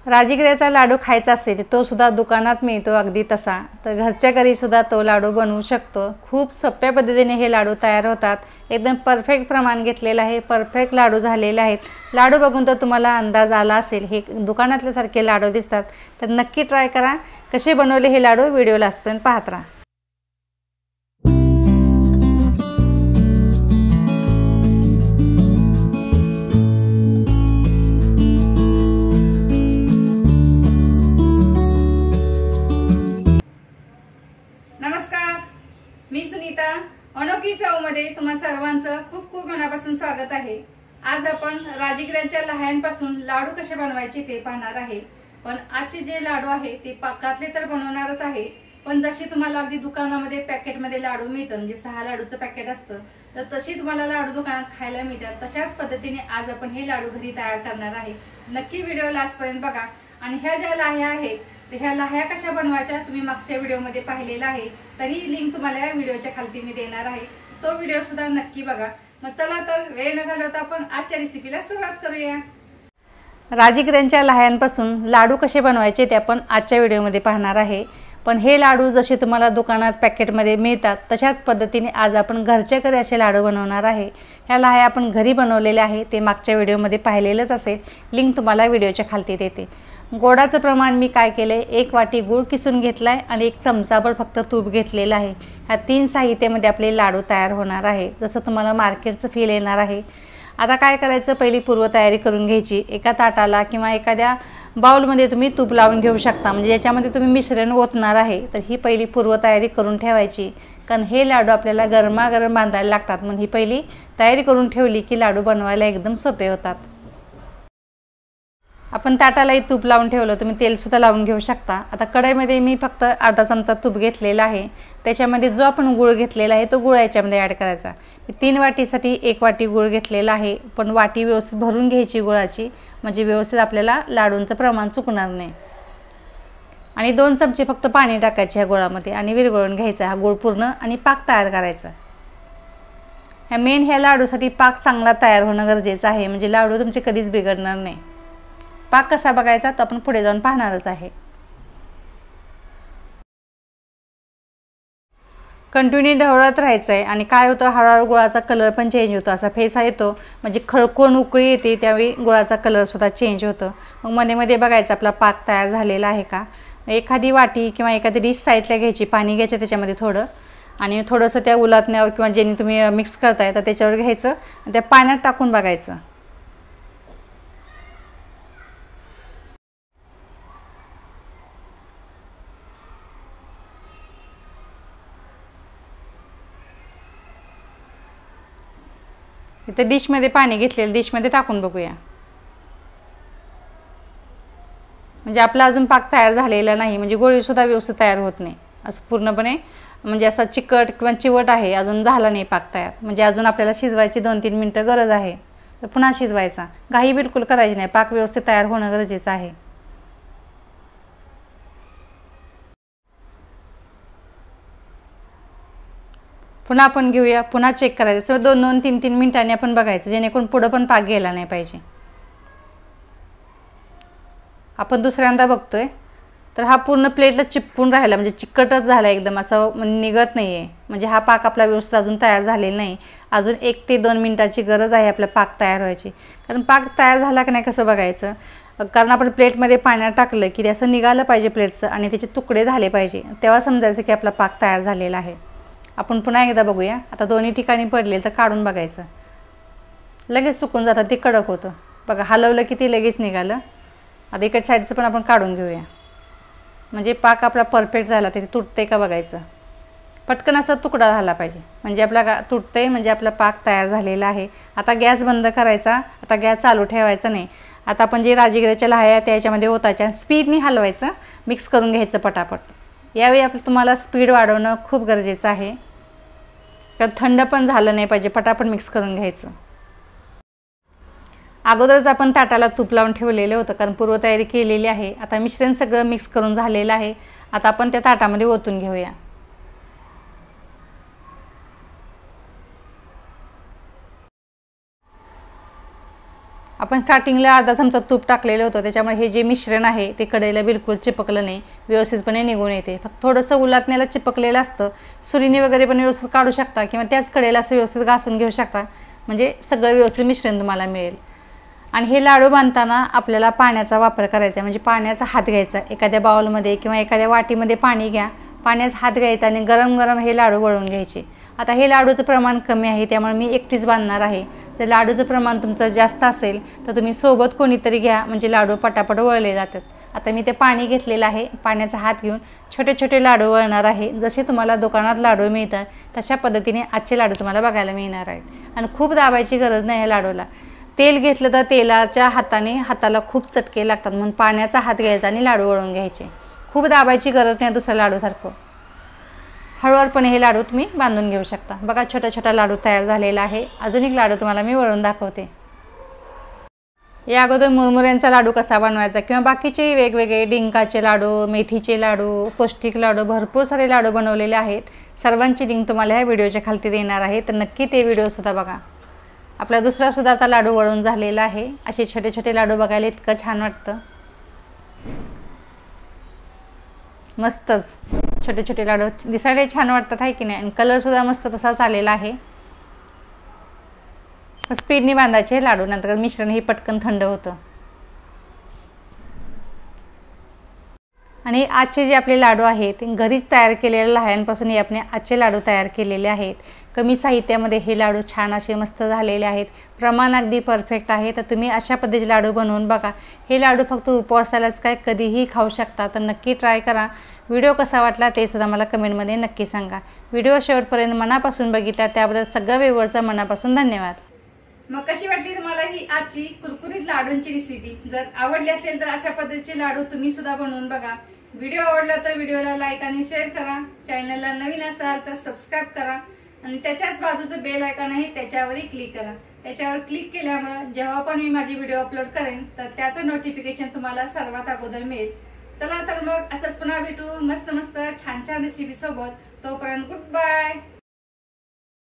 राजगिऱ्याचा लाडू खायचा असेल तो सुद्धा दुकानात मिळतो अगदी तसा, तर घरच्या घरी सुद्धा तो लाडू बनवू शकतो। खूप सोप्या पद्धतीने हे लाडू तयार होतात। एकदम परफेक्ट प्रमाण घेतलेलं आहे, परफेक्ट लाडू झालेले आहेत। लाडू बघून तर तुम्हाला अंदाज आला असेल हे दुकानातल्या सारखे लाडू दिसतात, तर नक्की ट्राय करा। कसे बनवले हे लाडू व्हिडिओ लास्टपर्यंत पाहत राहा। मी सुनीता, अनोखी चवमध्ये तुम्हा सर्वांचं खूप खूप मनापासून स्वागत आहे। आज आपण राजगिऱ्याच्या लहायांपासून लाडू कसे बनवायचे ते पाहणार आहे। पण आजचे जे लाडू आहे ते पाकातले तर बनवणारच आहे, पण जशी तुम्हाला अगदी दुकानामध्ये पॅकेटमध्ये लाडू मिळतं, म्हणजे 6 लाडूचं पॅकेट असतं, तर तशी तुम्हाला लाडू दुकानात खायला मिळतात। तशाच पद्धतीने आज आपण हे लाडू घरी तयार करणार आहे। नक्की व्हिडिओ लास्टपर्यंत बघा। आणि ह्या ज्या लाह्या आहेत ह्या लाह्या कशा बनवायच्या तुम्ही मागच्या व्हिडिओमध्ये पाहिलेला आहे, तरी लिंक तुम्हाला या व्हिडिओच्या खाली मी देणार आहे, तो व्हिडिओ सुद्धा नक्की बघा। मग चला तर वेळ न घालवता आपण आजच्या रेसिपीला सुरुवात करूया। राजगिऱ्यांच्या लाह्यांपासून लाडू कसे बनवायचे ते आपण आजच्या व्हिडिओमध्ये पाहणार आहे। पण हे लाडू जसे तुम्हाला दुकानात पॅकेटमध्ये मिळतात तशाच पद्धतीने आज आपण घरच्या घरी असे लाडू बनवणार आहे। ह्या लाह्या आपण घरी बनवलेले आहे, ते मागच्या व्हिडिओमध्ये पाहिलेलंच असेल, लिंक तुम्हाला व्हिडिओच्या खाली देते। गोडाचं प्रमाण मी काय केलंय, 1 वाटी गूळ किसून घेतलाय आणि 1 चमचाभर फक्त तूप घेतलेलं आहे। ह्या 3 साहित्यामध्ये आपले लाडू तयार होणार आहे, जसं तुम्हाला मार्केटचं फील येणार आहे। आता काय करायचं, पहिली पूर्वतयारी करून घ्यायची। एका ताटाला किंवा एखाद्या बाउलमध्ये तुम्ही तूप लावून घेऊ शकता, म्हणजे याच्यामध्ये तुम्ही मिश्रण ओतणार आहे, तर ही पहिली पूर्वतयारी करून ठेवायची। कारण हे लाडू आपल्याला गरमागरम बांधायला लागतात, म्हणून ही पहिली तयारी करून ठेवली की लाडू बनवायला एकदम सोपे होतात। आपण ताटालाही तूप लावून ठेवलं, तुम्ही तेल सुद्धा लावून घेऊ शकता। आता कढईमध्ये मी फक्त अर्धा चमचा तूप घेतलेला आहे, त्याच्यामध्ये जो आपण गूळ घेतलेला आहे तो गूळ याच्यामध्ये ॲड करायचा। मी 3 वाटीसाठी 1 वाटी गूळ घेतलेला आहे, पण वाटी व्यवस्थित भरून घ्यायची गुळाची, म्हणजे व्यवस्थित आपल्याला लाडूंचं प्रमाण चुकणार नाही। आणि 2 चमचे फक्त पाणी टाकायचे ह्या गुळामध्ये आणि विरघळून घ्यायचा हा गूळ पूर्ण, आणि पाक तयार करायचा। ह्या लाडूसाठी पाक चांगला तयार होणं गरजेचं आहे, म्हणजे लाडू तुमचे कधीच बिघडणार नाही। पाक कसा बघायचा तो आपण पुढे जाऊन पाहणारच आहे। कंटिन्यू ढवळत राहायचं आहे, आणि काय होतं, हळूहळू गुळाचा कलर पण चेंज होतो, असा फेसा येतो, म्हणजे खळकून उकळी येते, त्यावेळी गुळाचा कलर सुद्धा चेंज होतो। मग मध्ये मध्ये बघायचं आपला पाक तयार झालेला आहे का। एखादी वाटी किंवा एखादी डिश साईडला घ्यायची, पाणी घ्यायचं त्याच्यामध्ये थोडं, आणि थोडंसं त्या उलटण्यावर किंवा ज्याने तुम्ही मिक्स करताय तर त्याच्यावर घ्यायचं आणि त्या पाण्यात टाकून बघायचं। इथे डिशमध्ये पाणी घेतलेलं डिशमध्ये टाकून बघूया, म्हणजे आपला अजून पाक तयार झालेला नाही, म्हणजे गोळी सुद्धा व्यवस्थित तयार होत नाही, असं पूर्णपणे म्हणजे असा चिकट किंवा चिवट आहे, अजून झाला नाही पाक तयार, म्हणजे अजून आपल्याला शिजवायची 2-3 मिनिटं गरज आहे, तर पुन्हा शिजवायचा। घाई बिलकुल करायची नाही, पाक व्यवस्थित तयार होणं गरजेचं आहे। पुन्हा आपण घेऊया, पुन्हा चेक करायचं, 2-2, 3-3 मिनिटांनी आपण बघायचं, जेणेकरून पुढं पण पाक गेला नाही पाहिजे। आपण दुसऱ्यांदा बघतोय तर हा पूर्ण प्लेटला चिपकून राहिला, म्हणजे चिकटच झाला एकदम, असं निघत नाही आहे, म्हणजे हा पाक आपला व्यवस्थित अजून तयार झालेला नाही। अजून 1 ते 2 मिनिटाची गरज आहे आपला पाक तयार व्हायची। कारण पाक तयार झाला की नाही कसं बघायचं, कारण आपण प्लेटमध्ये पाण्यात टाकलं की ते असं निघालं पाहिजे प्लेटचं, आणि त्याचे तुकडे झाले पाहिजे, तेव्हा समजायचं की आपला पाक तयार झालेला आहे। आपण पुन्हा एकदा बघूया। आता दोन्ही ठिकाणी पडले तर काढून बघायचं, लगेच सुकून जातं, ते कडक होतं बघा, हलवलं की ते लगेच निघालं। आता इकडच्या साईडचं पण आपण काढून घेऊया, म्हणजे पाक आपला परफेक्ट झाला, ते तुटते का बघायचं, पटकन असा तुकडा झाला पाहिजे, म्हणजे आपला तुटते, म्हणजे आपला पाक तयार झालेला आहे। आता गॅस बंद करायचा, आता गॅस चालू ठेवायचा नाही। आता आपण जे राजगिऱ्याच्या लाह्या त्याच्यामध्ये ओतायच्या, स्पीडनी हलवायचं, मिक्स करून घ्यायचं पटापट। यावेळी तुम्हाला स्पीड वाढवणं खूप गरजेचं आहे, कारण थंड पण झालं नाही पाहिजे, पटापट मिक्स करून घ्यायचं। अगोदरच आपण ताटाला तूप लावून ठेवलेलं होतं, कारण पूर्वतयारी केलेली आहे। आता मिश्रण सगळं मिक्स करून झालेलं आहे, आता आपण त्या ताटामध्ये ओतून घेऊया। आपण स्टार्टिंगला अर्धा चमचा तूप टाकलेलं होतं, त्याच्यामुळे हे जे मिश्रण आहे ते कढईला बिलकुल चिपकलं नाही, व्यवस्थितपणे निघून येते. फक्त थोडंसं उलटण्याला चिपकलेलं असतं. सुरीने वगैरे पण व्यवस्थित काढू शकता किंवा त्याच कढईला असं व्यवस्थित घासून घेऊ शकता, म्हणजे सगळं व्यवस्थित मिश्रण तुम्हाला मिळेल. आणि हे लाडू बांधताना आपल्याला पाण्याचा वापर करायचा आहे, म्हणजे पाण्याचा हात घ्यायचा. एखाद्या बाउलमध्ये किंवा एखाद्या वाटीमध्ये पाणी घ्या, पाण्याचा हात घ्यायचा आणि गरम गरम हे लाडू वळून घ्यायचे. आता हे लाडूचं प्रमाण कमी आहे, त्यामुळे मी एकटीच बांधणार आहे. जर लाडूचं प्रमाण तुमचं जास्त असेल तर तुम्ही सोबत कोणीतरी घ्या, म्हणजे लाडू पटापट वळले जातात. आता मी ते पाणी घेतलेलं आहे, पाण्याचा हात घेऊन छोटे छोटे लाडू वळणार आहे. जसे तुम्हाला दुकानात लाडू मिळतात तशा पद्धतीने आजचे लाडू तुम्हाला बघायला मिळणार आहेत. आणि खूप दाबायची गरज नाही या लाडूला. तेल घेतलं तर तेलाच्या हाताला खूप चटके लागतात, म्हणून पाण्याचा हात घ्यायचा आणि लाडू वळून घ्यायचे. खूप दाबायची गरज नाही दुसऱ्या लाडूसारखं. हळूवारपणे हे लाडू तुम्ही बांधून घेऊ शकता. बघा छोटा छोटा लाडू तयार झालेला आहे. अजून एक लाडू तुम्हाला मी वळून दाखवते. या अगोदर मुरमुऱ्यांचा लाडू कसा बनवायचा किंवा बाकीचे वेगवेगळे डिंकाचे लाडू, मेथीचे लाडू, पौष्टिक लाडू, भरपूर सारे लाडू बनवलेले आहेत. सर्वांची लिंक तुम्हाला ह्या व्हिडिओच्या खालती देणार आहे, तर नक्की ते व्हिडिओसुद्धा बघा. आपला दुसरासुद्धा आता लाडू वळून झालेला आहे. असे छोटे छोटे लाडू बघायला इतकं छान वाटतं. मस्तच छोटे छोटे लाडू दिसायला छान वाटतात आहे की नाही, आणि कलरसुद्धा मस्त तसाच आलेला आहे. स्पीडने बांधायचे लाडू, नंतर मिश्रण हे पटकन थंड होतं. आणि आजचे जे आपले लाडू आहेत घरीच तयार केलेल्या लहानपासून हे आपण आजचे लाडू तयार केलेले आहेत. कमी साहित्यामध्ये हे लाडू छान असे मस्त झालेले आहेत. प्रमाण अगदी परफेक्ट आहे. तर तुम्ही अशा पद्धतीचे लाडू बनवून बघा. हे लाडू फक्त उपवासालाच काय कधीही खाऊ शकता, तर नक्की ट्राय करा. व्हिडिओ कसा वाटला ते सुद्धा मला कमेंटमध्ये नक्की सांगा. व्हिडिओ शेवटपर्यंत मनापासून बघितला त्याबद्दल सगळ्या व्ह्यूअर्सचा मनापासून धन्यवाद. मग कशी वाटली तुम्हाला ही आजची कुरकुरीत लाडूंची रेसिपी? जर आवडली असेल तर अशा पद्धतीचे लाडू तुम्ही सुद्धा बनवून बघा. व्हिडिओ आवडला तर व्हिडिओला लाईक आणि शेअर करा. चॅनलला नवीन असाल तर सबस्क्राईब करा आणि त्याच्याच बाजूचं बेल आयकॉन आहे त्याच्यावरही क्लिक करा. त्याच्यावर क्लिक केल्यामुळे जेव्हा पण मी माझी व्हिडिओ अपलोड करेन तर त्याचं नोटिफिकेशन तुम्हाला सर्वात अगोदर मिळेल. चला तर मग असंच पुन्हा भेटू मस्त मस्त छान छान रेसिपी सोबत. तोपर्यंत गुड बाय.